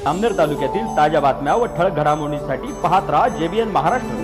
जामनेर तालुक्यातील ताज्या बातम्या व ठळक घडामोडींसाठी पाहत राहा JBN महाराष्ट्र।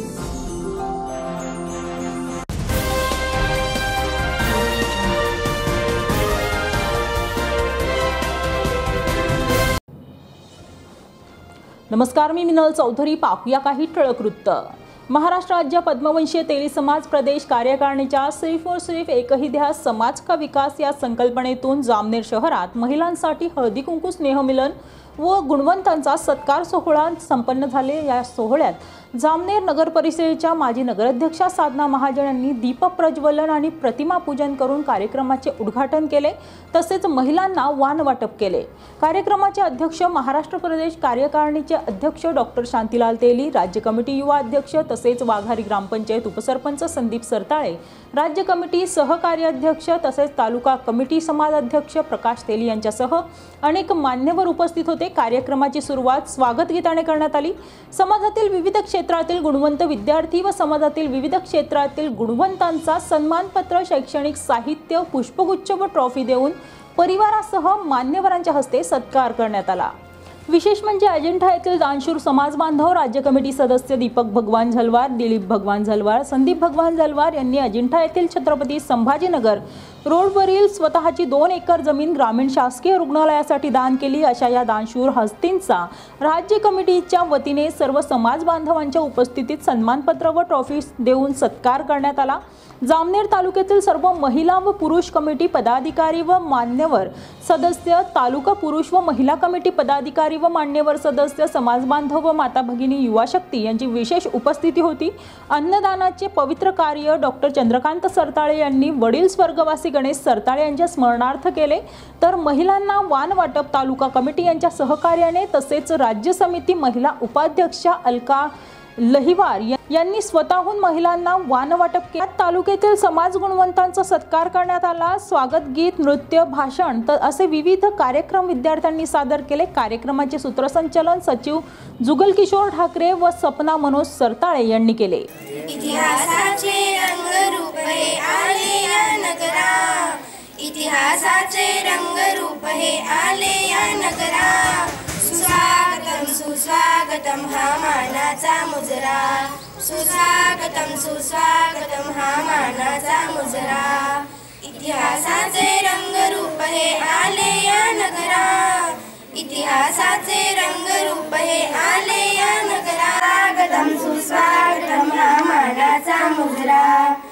नमस्कार, मी मिनल चौधरी। पाहूया काही ठळक वृत्त। महाराष्ट्र राज्य पद्मवंशीय तेली समाज प्रदेश कार्यकारिणीच्या सिर्फ और सिर्फ एकही ध्यास समाज का विकास या संकल्पनेतून जामनेर शहरात महिलांसाठी हळदी कुंकू स्नेह मिलन व गुणवंतांचा सत्कार सोहळा संपन्न झाले। या सोहळ्यात जामनेर नगर परिषदेच्या माजी नगराध्यक्षा साधना महाजन यांनी दीप प्रज्वलन आणि प्रतिमा पूजन करून कार्यक्रमाचे उद्घाटन केले, तसेच महिलांना वाण वाटप केले। कार्यक्रमाचे अध्यक्ष महाराष्ट्र प्रदेश कार्यकारिणीचे अध्यक्ष डॉक्टर शांतीलाल तेली, राज्य कमिटी युवा अध्यक्ष तसेच वाघारी ग्रामपंचायत उपसरपंच संदीप सरताळे, राज्य कमिटी सहकार्याध्यक्ष तसेच तालुका कमिटी समाज अध्यक्ष प्रकाश तेली यांच्यासह अनेक मान्यवर उपस्थित होते। कार्यक्रमाची सुरुवात स्वागत गीताने करण्यात आली। समाजातील विविध क्षेत्रातील गुणवंत विद्यार्थी व समाजातील विविध क्षेत्रातील गुणवंतांचा सन्मानपत्र, शैक्षणिक साहित्य, पुष्पगुच्छ व ट्रॉफी देऊन परिवारासह मान्यवरांच्या हस्ते सत्कार करण्यात आला। विशेष म्हणजे अजिंठा येथील दानशूर समाज बांधव, राज्य कमिटी सदस्य दीपक भगवान झलवार, दिलीप भगवान झलवार, संदीप भगवान झलवार यांनी अजिंठा येथील छत्रपती संभाजीनगर रोडवरील स्वतःची 2 एकर जमीन ग्रामीण शासकीय रुग्णालयासाठी दान केली। अशा या दानशूर हस्तींचा राज्य कमिटीच्या वतीने सर्व समाज बांधवांच्या उपस्थितीत सन्मानपत्र व ट्रॉफी देऊन सत्कार करण्यात आला। जामनेर तालुक्यातील सर्व महिला व पुरुष कमिटी पदाधिकारी व मान्यवर सदस्य, तालुका पुरुष व महिला कमिटी पदाधिकारी व मान्यवर सदस्य, समाज बांधव व माता भगिनी युवा शक्ती यांची विशेष उपस्थिती होती। अन्नदानाचे पवित्र कार्य डॉक्टर चंद्रकांत सरताळे यांनी वडील स्वर्गवासी गणेश सरताळे यांच्या स्मरणार्थ केले, तर महिलांना वाण वाटप तालुका कमिटी यांच्या सहकार्याने तसेच राज्य समिती महिला उपाध्यक्षा अलका लहिवार यांनी स्वतःहून महिलांना वाण वाटप केले। तालुक्यातील समाज गुणवंतांचा सत्कार करण्यात आला। स्वागत गीत, नृत्य, भाषण असे विविध कार्यक्रम विद्यार्थ्यांनी सादर केले। कार्यक्रमाचे सूत्रसंचालन सचिव जुगल किशोर ठाकरे व सपना मनोज सरताळे यांनी केले। इतिहासाचे रंगरूप हे आले या नगरा, इतिहासाचे रंगरूप हे आले या नगरा। सुस्वागतम सुस्वागतम हा मानाचा मुजरा, सुस्वागतम सुस्वागतम हा मानाचा मुजरा। इतिहासाचे रंगरूप हे आले या नगरा, इतिहासाचे रंगरूप हे आले या नगरा। स्वागतम सुस्वागतम हा मानाचा मुजरा।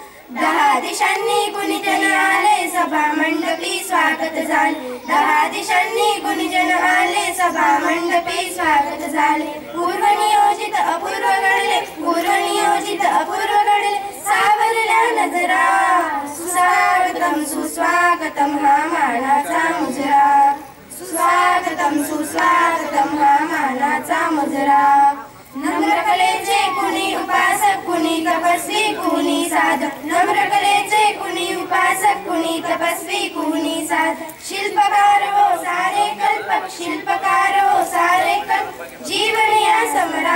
10 दिशांनी गुणीजन आले सभा मंडपी स्वागत झाले, 10 दिशांनी गुणीजन आले सभा मंडपी स्वागत झाले। पूर्व नियोजित अपूर्व घडले, पूर्व नियोजित अपूर्व घडले, सावरल्या नजरा। सुस्वागतम सुस्वागतम हा मानाचा मुजरा, सुस्वागतम सुस्वागतम हा मानाचा मुजरा। नम्रकलेचे कुणी उपासक, कुणी तपस्वी, कुणी साधक, नम्रकलेचे कुणी उपासक, कुणी तपस्वी, कुणी साधक। शिल्पकार हो सारे कल्पक, शिल्पकार हो सारे कल्पक, जीवन या समरा।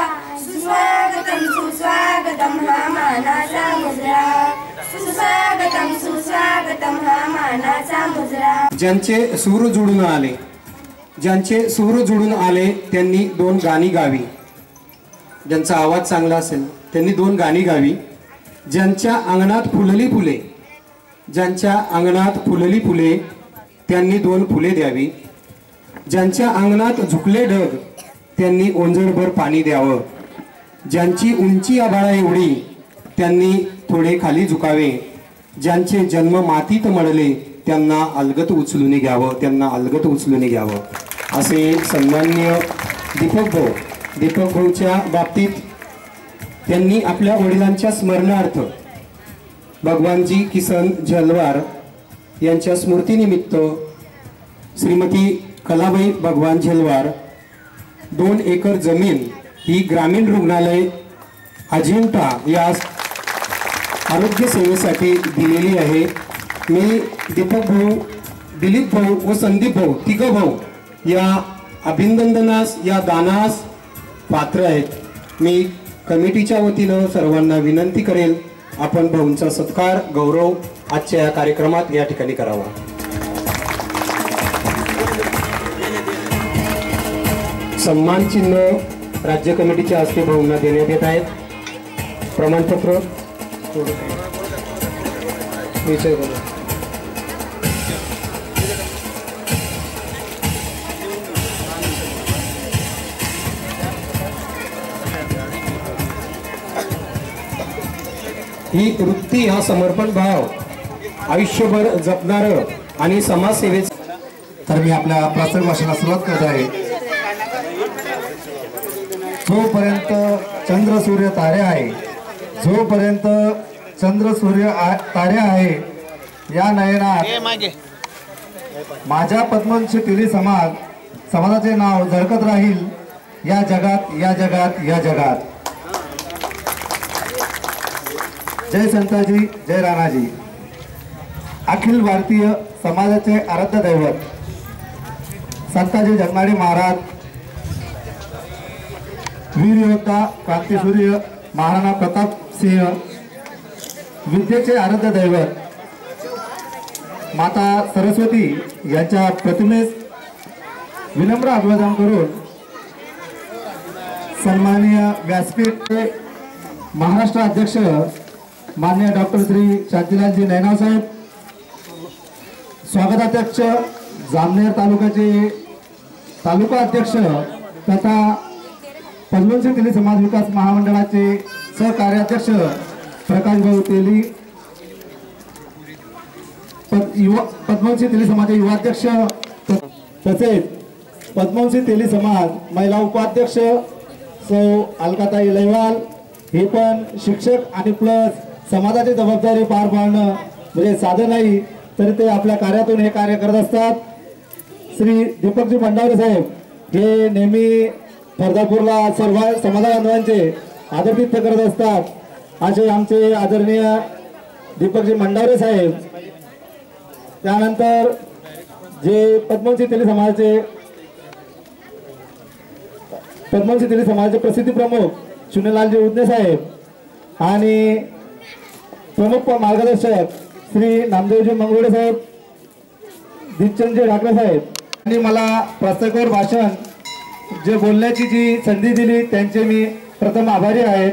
सुस्वागतम सुस्वागतम हा मानाचा मुजरा, सुस्वागतम सुस्वागतम हा मानाचा मुजरा। ज्यांचे सूर जुळून आले, ज्यांचे सूर जुळून आले त्यांनी 2 गाणी गावी। ज्यांचा आवाज चांगला असेल त्यांनी 2 गाणी गावी। ज्यांच्या अंगणात फुलली फुले, ज्यांच्या अंगणात फुलली फुले त्यांनी 2 फुले द्यावी। ज्यांच्या अंगणात झुकले ढग त्यांनी ओंजळभर पाणी द्यावं। ज्यांची उंची आभाळा एवढी त्यांनी थोडे खाली झुकावे। ज्यांचे जन्म मातीत मळले त्यांना अलगत उचलून घ्यावं, त्यांना अलगत उचलून घ्यावं असे सन्माननीय दीपक भाऊच्या बाबतीत त्यांनी आपल्या वडिलांच्या स्मरणार्थ भगवानजी किसन झलवार यांच्या स्मृतीनिमित्त श्रीमती कलाबाई भगवान झलवार 2 एकर जमीन ही ग्रामीण रुग्णालय अजिंठा या आरोग्य सेवेसाठी दिलेली आहे। मी दीपक भाऊ, दिलीप भाऊ व संदीप भाऊ, 3 भाऊ या अभिनंदनास, या दानास पात्र आहेत। मी कमिटीच्या वतीनं सर्वांना विनंती करेल, आपण भाऊंचा सत्कार गौरव आजच्या या कार्यक्रमात या ठिकाणी करावा। सन्मान चिन्ह राज्य कमिटीच्या हस्ते भाऊंना देण्यात येत आहेत. प्रमाणपत्र विषय बोला. ही वृत्ती, हा समर्पण भाव आयुष्यभर जपणारं आणि समाजसेवेचं. तर मी आपल्या प्रास्ताविक भाषणाला सुरुवात करत आहे. जोपर्यंत चंद्र सूर्य तारे आहे, जोपर्यंत चंद्र सूर्य तारे आहे, या नयनात माझ्या पद्मवंशी तेली समाजाचे नाव झळकत राहील या जगात, या जगात, या जगात. जय संताजी, जय राणाजी. अखिल भारतीय समाजाचे आराध्य दैवत संताजी जगनाडे महाराज, वीर योद्धा क्रांतीसूर्य महाराणा प्रताप सिंह, विद्येचे आराध्य दैवत माता सरस्वती यांच्या प्रतिमेस विनम्र अभिवादन करून सन्माननीय व्यासपीठ महाराष्ट्र अध्यक्ष माननीय डॉक्टर श्री शांतीलालजी नैनाव साहेब, स्वागताध्यक्ष जामनेर तालुक्याचे तालुका अध्यक्ष तथा पद्मवंशी तेली समाज विकास महामंडळाचे सहकार्याध्यक्ष प्रकाश भाऊ तेली, पद्मवंशी तेली समाज युवाध्यक्ष तसेच पद्मवंशी तेली समाज महिला उपाध्यक्ष सौ अलकाताई लैवाल, हे पण शिक्षक आणि प्लस समाजाची जबाबदारी पार पाडणं म्हणजे साधं नाही, तरी ते आपल्या कार्यातून हे कार्य करत असतात. श्री दीपकजी भंडारे साहेब हे नेहमी फरदापूरला सर्व समाज बांधवांचे आदरातिथ्य करत असतात. असे आमचे आदरणीय दीपकजी भंडारे साहेब. त्यानंतर जे पद्मवंशी तेली समाजाचे प्रसिद्धी प्रमुख चुनीलालजी उदने साहेब आणि प्रमुख मार्गदर्शक श्री नामदेवजी मंगरुळे साहेब, दीपचंदजी ठाकरे साहेब यांनी मला प्रास्ताविकावर भाषण जे बोलण्याची जी संधी दिली त्यांचे मी प्रथम आभारी आहे.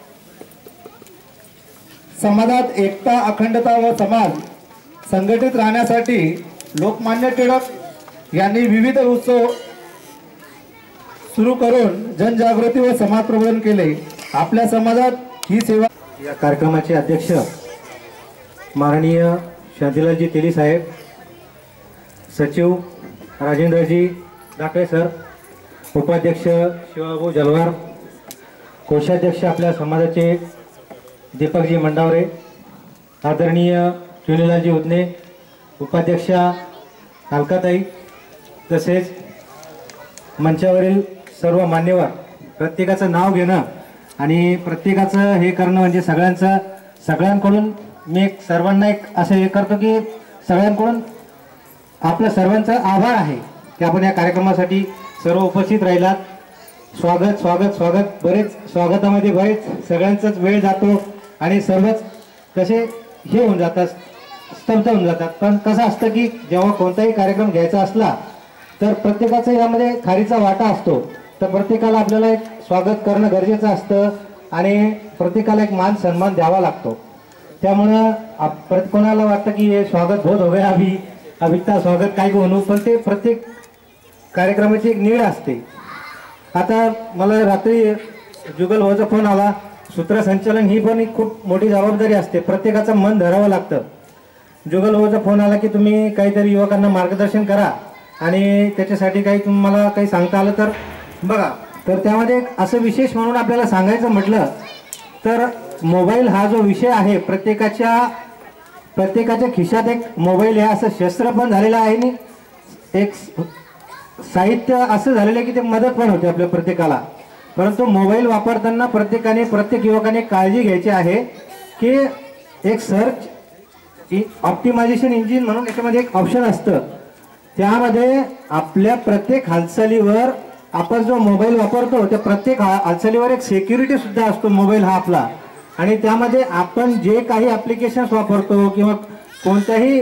समाजात एकता, अखंडता व समाज संघटित राहण्यासाठी लोकमान्य टिळक यांनी विविध उत्सव सुरू करून जनजागृती व समाज प्रबोधन केले. आपल्या समाजात ही सेवा. या कार्यक्रमाचे अध्यक्ष माननीय शांतीलालजी तेली साहेब, सचिव राजेंद्रजी डाकळे सर, उपाध्यक्ष शिवाभाऊ जलवार, कोषाध्यक्ष आपल्या समाजाचे दीपकजी मंडावरे, आदरणीय चुनीलालजी उदने, उपाध्यक्षा अलकाताई, तसेच मंचावरील सर्व मान्यवर. प्रत्येकाचं नाव घेणं आणि प्रत्येकाचं हे करणं म्हणजे सगळ्यांकडून मी सर्वांना असं हे करतो की सगळ्यांकडून आपल्या सर्वांचा आभार आहे की आपण या कार्यक्रमासाठी सर्व उपस्थित राहिलात. स्वागत स्वागत स्वागत. बरेच स्वागतामध्ये बरेच सगळ्यांचाच वेळ जातो आणि सर्वच कसे हे होऊन जातात, स्तब्ध होऊन जातात. पण कसं असतं की जेव्हा कोणताही कार्यक्रम घ्यायचा असला तर प्रत्येकाचा यामध्ये खारीचा वाटा असतो. तर प्रत्येकाला आपल्याला एक स्वागत करणं गरजेचं असतं आणि प्रत्येकाला एक मान सन्मान द्यावा लागतो. त्यामुळं कोणाला वाटतं की हे स्वागत बहुत हो गया अभी इतना स्वागत काय म्हणू, पण ते प्रत्येक कार्यक्रमाची एक नीड असते. आता मला रात्री जुगल भाऊचा फोन आला. सूत्रसंचालन ही पण एक खूप मोठी जबाबदारी असते, प्रत्येकाचं मन धरावं लागतं. जुगल भाऊचा फोन आला की तुम्ही काहीतरी युवकांना मार्गदर्शन करा आणि त्याच्यासाठी काही तुम्हाला काही सांगता आलं तर बघा. तर त्यामध्ये असं विशेष म्हणून आपल्याला सांगायचं म्हटलं तर मोबाईल हा जो विषय आहे, प्रत्येकाच्या खिशात एक मोबाईल हे असं शस्त्र पण झालेलं आहे आणि एक साहित्य असं झालेलं आहे की ते मदत पण होते आपल्या प्रत्येकाला. परंतु मोबाईल वापरताना प्रत्येक युवकाने काळजी घ्यायची आहे की एक सर्च ऑप्टिमायझेशन इंजिन म्हणून याच्यामध्ये एक ऑप्शन असतं. त्यामध्ये आपल्या प्रत्येक हालचालीवर आपण जो मोबाईल वापरतो त्या प्रत्येक हालचालीवर एक सिक्युरिटी सुद्धा असतो मोबाईल हा आपला. आणि त्यामध्ये आपण जे काही ॲप्लिकेशन्स वापरतो किंवा कोणत्याही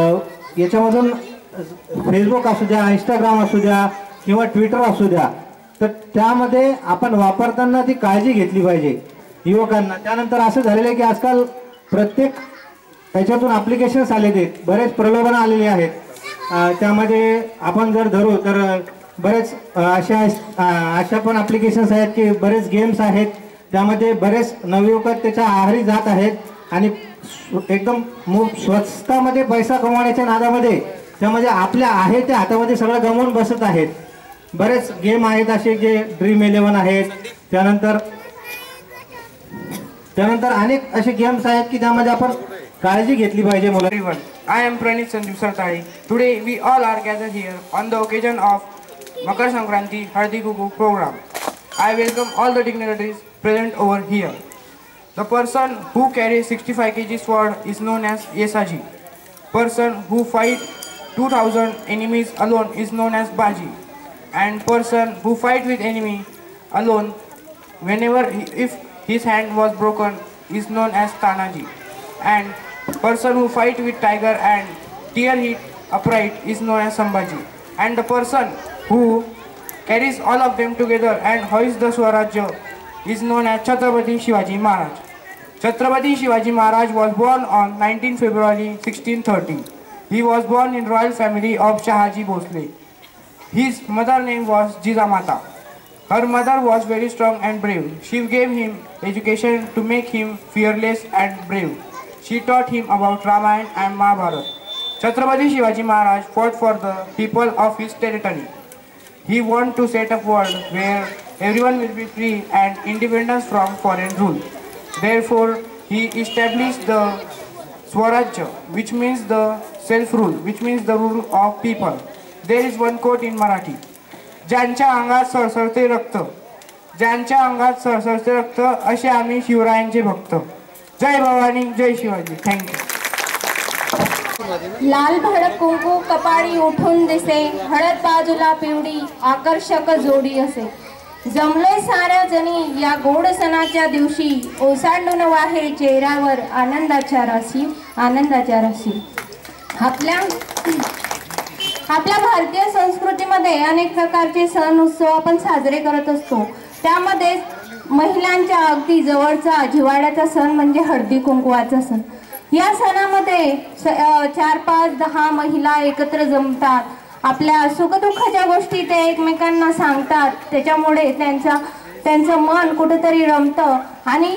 याच्यामधून फेसबुक असू द्या, इंस्टाग्राम असू द्या किंवा ट्विटर असू द्या, तर त्यामध्ये आपण वापरताना ती काळजी घेतली पाहिजे युवकांना. त्यानंतर असं झालेलं आहे की आजकाल प्रत्येक त्याच्यातून ॲप्लिकेशन्स आलेले आहेत, बरेच प्रलोभन आलेले आहेत. त्यामध्ये आपण जर धरू तर बरेच अशा पण ॲप्लिकेशन्स आहेत की बरेच गेम्स आहेत, त्यामध्ये बरेच नवयुवक त्याच्या आहारी जात आहेत आणि एकदम स्वस्तामध्ये पैसा कमवण्याच्या नादामध्ये त्यामध्ये आपल्या आहे ते हातामध्ये सगळं गमवून बसत आहेत. बरेच गेम आहेत असे जे ड्रीम 11 आहेत, त्यानंतर अनेक असे गेम्स आहेत की त्यामध्ये आपण काळजी घेतली पाहिजे मुलं. Everyone, I am Pranit Sanjeev Sartari. Today we all are gathered here on the occasion of Makar Sankranti Hardi Kuku program. I welcome all the dignitaries present over here. The person who carries 65 kg sword is known as Yesaji. Person who fight 2000 enemies alone is known as Baji. And person who fight with enemy alone if his hand was broken is known as Tanaji. And person who fight with tiger and tear it upright is known as Sambhaji. And the person who carries all of them together and hoists the Swarajya is known as Chhatrapati Shivaji Maharaj. Chhatrapati Shivaji Maharaj was born on 19 February 1630. He was born in royal family of Shahaji Bhosle. His mother name was Jijamata. Her mother was very strong and brave. She gave him education to make him fearless and brave. She taught him about Ramayana and Mahabharata. Chhatrapati Shivaji Maharaj fought for the people of his territory. He wanted to set up a world where everyone will be free and independence from foreign rule. Therefore, he established the Swarajya, which means the self-rule, which means the rule of people. There is one quote in Marathi. ज्यांच्या अंगात सरसरते रक्त, ज्यांच्या अंगात सरसरते रक्त, असे आम्ही शिवरायांचे भक्त. जय भवानी, जय शिवाजी. थँक्यू. लाल भडक कुंकू कपाळी उठून दिसे, हळद बाजूला पिवडी आकर्षक जोडी असे. जमलोय साऱ्या जणी या गोड सणाच्या दिवशी, ओसांडून वाहे चेहऱ्यावर आनंदाच्या राशी, आनंदाच्या राशी. आपल्या भारतीय संस्कृतीमध्ये अनेक प्रकारचे सण उत्सव आपण साजरे करत असतो. त्यामध्ये महिलांच्या अगदी जवळचा जिव्हाळ्याचा सण म्हणजे हळदी कुंकवाचा सण. या सणामध्ये 4, 5, 10 महिला एकत्र जमतात. आपल्या सुखदुःखाच्या गोष्टी ते एकमेकांना सांगतात. त्याच्यामुळे त्यांचं मन कुठेतरी रमतं आणि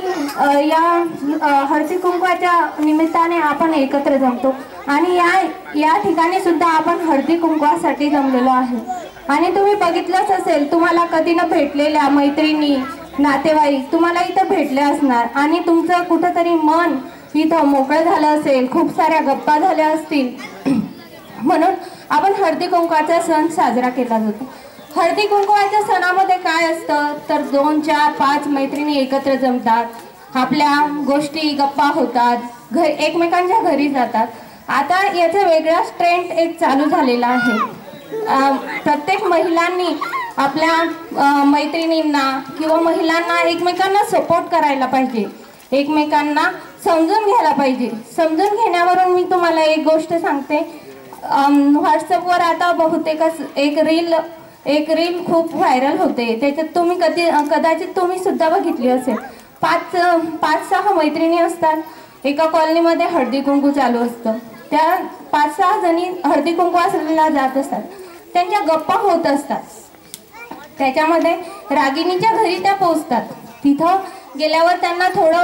या हळदी कुंकवाच्या निमित्ताने आपण एकत्र जमतो. आणि या ठिकाणी सुद्धा आपण हळदी कुंकवासाठी जमलेलो आहे. आणि तुम्ही बघितलंच असेल, तुम्हाला कधी न भेटलेल्या मैत्रिणी, नातेवाईक तुम्हाला इथं भेटले असणार आणि तुमचं कुठंतरी मन इथं मोकळं झालं असेल, खूप साऱ्या गप्पा झाल्या असतील. म्हणून आपण हळदी कुंकवाचा सण साजरा केला जातो. हळदी कुंकवाच्या सणामध्ये काय असतं तर 2, 4, 5 मैत्रिणी एकत्र जमतात. आपल्या गोष्टी गप्पा होतात, एकमेकांच्या घरी जातात. आता याचा वेगळाच ट्रेंड एक चालू झालेला आहे. प्रत्येक महिलांनी आपल्या मैत्रिणींना किंवा महिलांना एकमेकांना सपोर्ट करायला पाहिजे, एकमेकांना समजून घ्यायला पाहिजे. समजून घेण्यावरून मी तुम्हाला एक गोष्ट सांगते. व्हॉट्सअपवर आता बहुतेकच एक रील खूप व्हायरल होते. त्याच्यात तुम्ही कदाचित तुम्ही सुद्धा बघितली असेल. 5-6 मैत्रिणी असतात. एका कॉलनीमध्ये हळदी कुंकू चालू असतं. त्या 5-6 जणी हळदी कुंकवाला जात असतात. त्यांच्या गप्पा होत असतात. त्याच्यामध्ये रागिणीच्या घरी त्या पोहोचतात. तिथं गेल्यावर त्यांना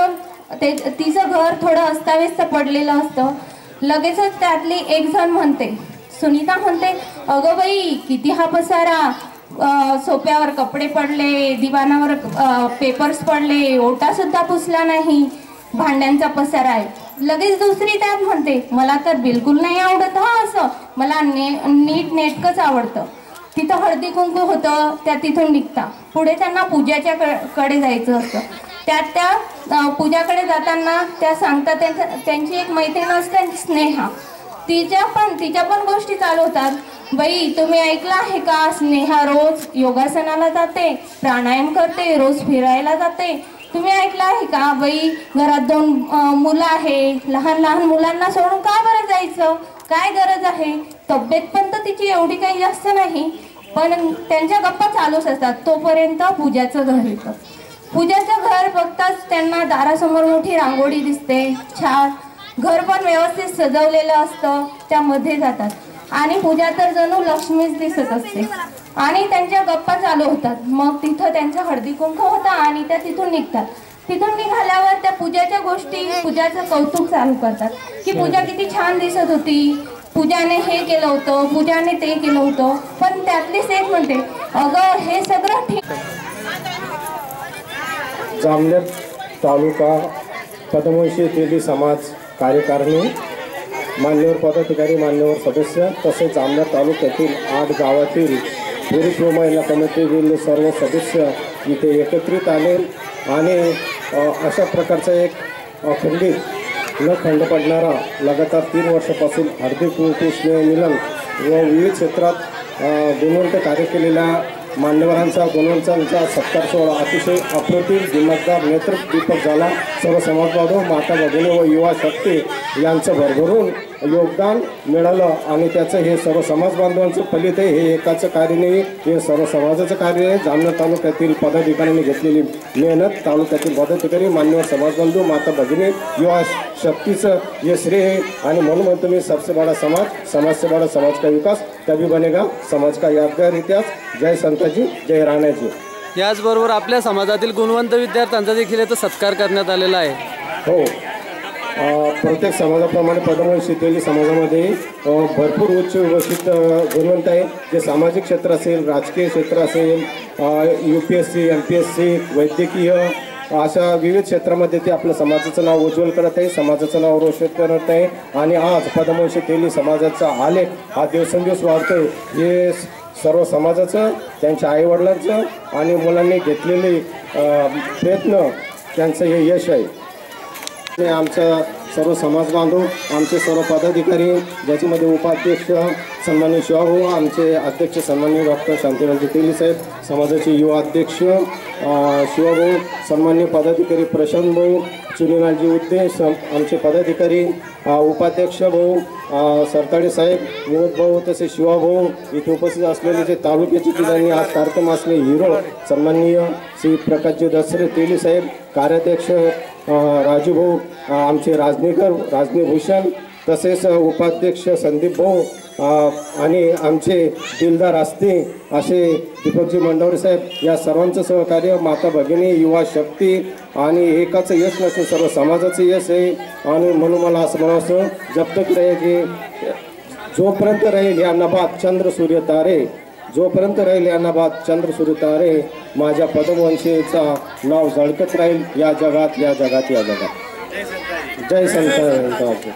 तिचं घर थोडं अस्ताव्यस्त पडलेलं असतं. लगेचच त्यातली एक जण म्हणते, सुनीता म्हणते, अगं बाई किती हा पसारा, सोप्यावर कपडे पडले, दिवाणावर पेपर्स पडले, ओटा सुद्धा पुसला नाही, भांड्यांचा पसारा आहे. लगेच दुसरी त्यात म्हणते, मला तर बिलकुल नाही आवडत हा असं, मला नीट नेटकंच आवडतं. तिथं हळदी कुंकू होतं, त्या तिथून निघता. पुढे त्यांना पूजाच्या कडे जायचं असतं. त्या पूजाकडे जाताना त्या सांगतात, त्यांची एक मैत्रीण असते स्नेहा, तिच्या पण गोष्टी चालू होतात. बाई तुम्ही ऐकलं आहे का, स्नेहा रोज योगासनाला जाते, प्राणायाम करते, रोज फिरायला जाते. तुम्ही ऐकलं आहे का बाई, घरात 2 मुलं आहे, लहान मुलांना सोडून काय बरं जायचं, काय गरज आहे, तब्येत पण तर तिची एवढी काही जास्त नाही. पण त्यांच्या गप्पा चालूच असतात. तोपर्यंत पूजाचं घर येतं. पूजाचं घर बघताच त्यांना दारासमोर मोठी रांगोळी दिसते, छान घर पण व्यवस्थित सजवलेलं असतं. त्यामध्ये जातात आणि पूजा तर जणू लक्ष्मीच दिसत असते आणि त्यांच्या गप्पा चालू होतात. मग तिथं त्यांचा हळदी कुंकू होता आणि त्या तिथून निघतात. तिथून निघाल्यावर त्या पूजाच्या गोष्टी, पूजाचं कौतुक चालू करतात की पूजा किती छान दिसत होती, पूजाने हे केलं होतं, पूजाने ते केलं होतं. पण त्यातलीच एक म्हणते, अगं हे सगळं ठीक. जामनेर तालुका पद्मवंशी तेली समाज कार्यकारिणी, मान्यवर पदाधिकारी, मान्यवर सदस्य तसेच जामनेर तालुक्यातील 8 गावातील पुरुष व महिला कमिटीतील सर्व सदस्य इथे एकत्रित आले आणि अशा प्रकारचा एक अखंडित न खंड पडणारा लगातार 3 वर्षापासून हार्दिक कुंकू स्नेह मिलन व विविध क्षेत्रात गुणवंत कार्य केलेल्या मान्यवरांचा, गुणवंतांचा सत्कार सोहळा अतिशय अप्रतिम दिमागदार नेतृत्व दीपक झाला. सर्व समाजबांधव, माता भगिनी व युवा शक्ती यांचं भरभरून योगदान मिळालं आणि त्याचं हे सर्व समाज बांधवांचं फलित आहे. हे एकाचं कार्य नाही, हे सर्व समाजाचं कार्य आहे. जामनेर तालुक्यातील पदाधिकाऱ्यांनी घेतलेली मेहनत, तालुक्यातील पदाधिकारी, मान्यवर समाजबंधू, माता भगिनी, युवा शक्तीचं हे श्रेय आहे. आणि म्हणून म्हणतो मी, सबसे बड़ा समाज से बड़ा समाज का विकास तभी बनेगा, समाज का यादगार इतिहास. जय संताजी, जय राणाजी. याचबरोबर आपल्या समाजातील गुणवंत विद्यार्थ्यांचा देखील याचा सत्कार करण्यात आलेला आहे. हो, प्रत्येक समाजाप्रमाणे पद्मवंशी तेली समाजामध्ये भरपूर उच्च विकसित गुणवंत आहे. जे सामाजिक क्षेत्र असेल, राजकीय क्षेत्र असेल, UPSC, MPSC, वैद्यकीय अशा विविध क्षेत्रामध्ये ते आपल्या समाजाचं नाव उज्ज्वल करत आहे, समाजाचं नाव रोशन करत आहे. आणि आज पद्मवंशी तेली समाजाचा आलेख हा दिवसेंदिवस वाढतोय. हे सर्व समाजाचं, त्यांच्या आईवडिलांचं आणि मुलांनी घेतलेले प्रयत्न, त्यांचं हे यश आहे. आमचा सर्व समाज बांधव, आमचे सर्व पदाधिकारी, ज्याच्यामध्ये उपाध्यक्ष सन्माननीय शिवाभाऊ, आमचे अध्यक्ष सन्माननीय डॉक्टर शांतीरामजी तेली साहेब, समाजाचे युवा अध्यक्ष शिवाभाऊ, सन्माननीय पदाधिकारी प्रशांत भाऊ, चुनीलालजी उद्दे, आमचे पदाधिकारी उपाध्यक्ष भाऊ सरताडे साहेब, विनोद भाऊ, तसेच शिवाभाऊ, इथे उपस्थित असलेले जे तालुक्याचे ठिकाणी आज कार्यक्रम असले हिरो सन्माननीय श्री प्रकाशजी दसरे तेली साहेब, कार्याध्यक्ष राजू भाऊ, आमचे राजनीभूषण, तसेच उपाध्यक्ष संदीप भाऊ आणि आमचे दिलदार असते असे दीपकजी मंडवरे साहेब, या सर्वांचं सहकार्य, माता भगिनी, युवा शक्ती आणि एकाचं यश नसून सर्व समाजाचं यश आहे. आणि म्हणून मला असं म्हणावं, जब तक रहेगी, जोपर्यंत राहील या नभात चंद्र सूर्य तारे, जोपर्यंत राहील या नभात चंद्र सूर्य तारे, माझ्या पद्मवंशीचा नाव झळकत राहील या जगात, या जगात, या जगात. जय संत.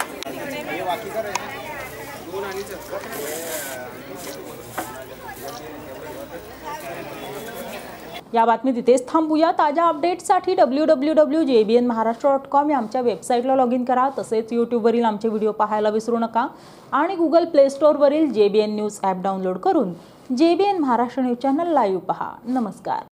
या बातमीत इथेच थांबूया. ताज्या अपडेट्ससाठी www.jbnmaharashtra.com या आमच्या वेबसाईटला लॉग इन करा. तसेच यूट्यूबवरील आमचे व्हिडिओ पाहायला विसरू नका आणि गुगल प्ले स्टोअरवरील JBN न्यूज ॲप डाउनलोड करून JBN Maharashtra news channel live पहा. नमस्कार.